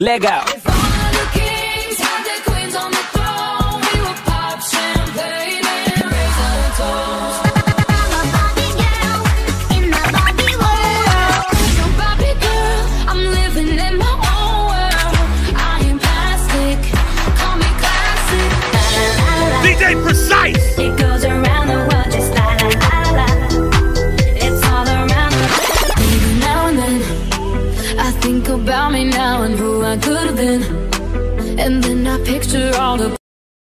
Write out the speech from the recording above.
Let go. If all the kings had their queens on the throne, we would pop champagne and raise our toast. I'm a Barbie girl in my Barbie world. So Barbie girl, I'm living in my own world. I am plastic, call me classic. La la la la. DJ Precise. It goes around the world just la la la la. It's all around the world. Maybe now and then I think about me now and who I could have been, and then I picture all the